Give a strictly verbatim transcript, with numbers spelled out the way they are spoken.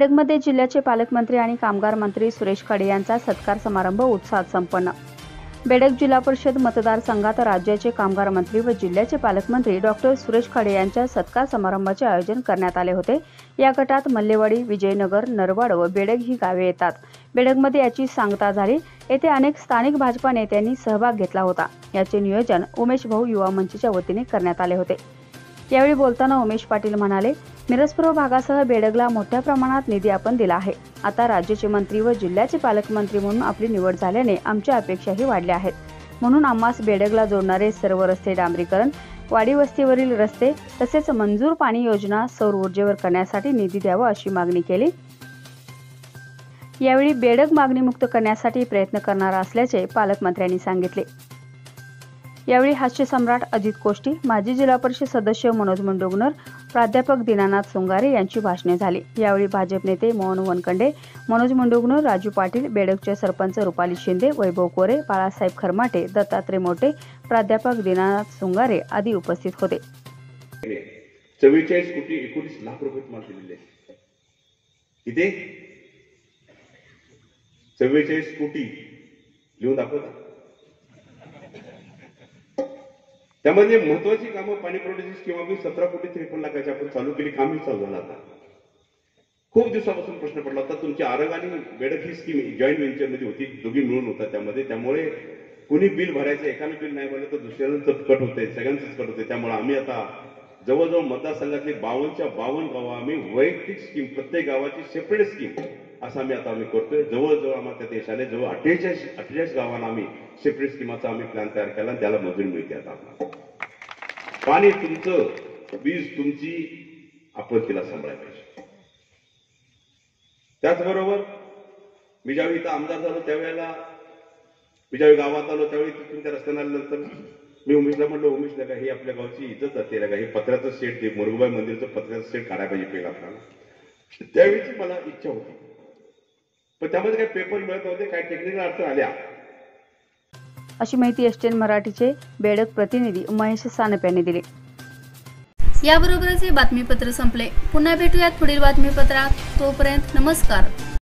बेडगमध्ये जिल्ह्याचे पालकमंत्री आणि कामगार मंत्री सुरेश खाडे यांचा सत्कार समारंभ उत्साहात संपन्न। बेडग जिल्हा परिषद मतदारसंघात राज्याचे कामगार मंत्री व जिल्ह्याचे पालकमंत्री डॉक्टर सुरेश खाडे यांच्या सत्कार समारंभाचे आयोजन करण्यात आले होते। या गटात मल्लेवाडी, विजयनगर, नरवाड व बेडग ही गावे येतात। बेडगमध्ये याची सांगता झाली। येथे अनेक स्थानिक भाजपा नेत्यांनी सहभाग घेतला होता। याचे नियोजन उमेश भाऊ युवा मंचच्या वतीने करण्यात आले होते। यावेळी बोलताना उमेश पाटील म्हणाले, मिरजपूर्व भागासह बेडगला मोठ्या प्रमाणात निधी आपण दिला आहे। आता राज्याचे मंत्री व जिल्ह्याचे पालकमंत्री म्हणून आपली निवड झाल्याने आमच्या अपेक्षाही वाढल्या आहेत। म्हणून आम्हास बेडगला जोडणारे सर्व रस्ते डांबरीकरण, वाडी वस्तीवरील रस्ते तसेच मंजूर पाणी योजना, सौर ऊर्जेवर करण्यासाठी निधी द्यावा अशी मागणी केली। यावेळी बेडग मागणीमुक्त करण्यासाठी प्रयत्न करणार असल्याचे पालकमंत्र्यांनी सांगितले। यावेळी हास्य सम्राट अजित कोष्टी, माजी जिल्हा परिषद सदस्य मनोज मुंडुगनर, प्राध्यापक दीनानाथ सोंगारे यांची भाषणे झाली। यावेळी भाजप नेते मोहन वनखंडे, मनोज मुंडुगनर, राजू पाटील, बेडगचे सरपंच रुपाली शिंदे, वैभव कोरे, बाळासाहेब खरमाटे, दत्तात्रय मोठे, प्राध्यापक दीनानाथ सोंगारे आदी उपस्थित होते। चव्वेचाळीस कोटी एकोणीस लाख रुपये तुम्हाला दिलेले किती? चव्वेचाळीस कोटी लिहून दाखवता। त्यामध्ये महत्वाची कामं पाणी पुरवठ्याची स्कीम आम्ही सतरा कोटी त्रेपन्न लाखाची आपण चालू केली, कामही चालू झालं। आता खूप दिवसापासून प्रश्न पडला होता, तुमची आरग आणि बेडग ही स्कीम जॉईंट व्हेंचर मध्ये होती, दोघी मिळून होता त्यामध्ये। त्यामुळे कुणी बिल भरायचं, एकाने बिल नाही भरलं तर दुसऱ्याचं कट होते, सगळ्यांचंच कट होते। त्यामुळे आम्ही आता जवळजवळ मतदारसंघातली बावनच्या बावन्न गावं आम्ही वैयक्तिक स्कीम, प्रत्येक गावाची सेपरेट स्कीम असं आम्ही आता आम्ही करतोय। जवळजवळ आम्हाला त्या देशाने जवळ अठ्ठेचाळीस अठ्ठेचाळीस गावांना आम्ही सेपरेट स्कीमाचा आम्ही प्लॅन तयार केला आणि त्याला मंजुरी मिळते। आता आपल्याला पाणी तुमचं, वीज तुमची, आपण तिला सांभाळायला पाहिजे। त्याचबरोबर मी ज्यावेळी इथं आमदार झालो त्यावेळेला, मी ज्यावेळी गावात आलो त्यावेळी तिथून त्या रस्त्याने आल्यानंतर मी उमेशला म्हटलं, उमेश लगा ही आपल्या गावची इज्जत जाते लगा, हे पत्र्याचं शेड, ते मुरगुबाई मंदिरचं पत्र्याचं शेड काढायला पाहिजे पहिला आपल्याला। त्यावेळीची मला इच्छा होती, पण त्यामध्ये काही पेपर मिळत नव्हते, काही टेक्निकल अडचण आल्या। अशी माहिती एसटीएन मराठीचे बेडग प्रतिनिधी महेश सानप यांनी दिली। याबरोबरच हे बातमीपत्र संपले। पुन्हा भेटूयात पुढील बातमीपत्रात। तोपर्यंत नमस्कार।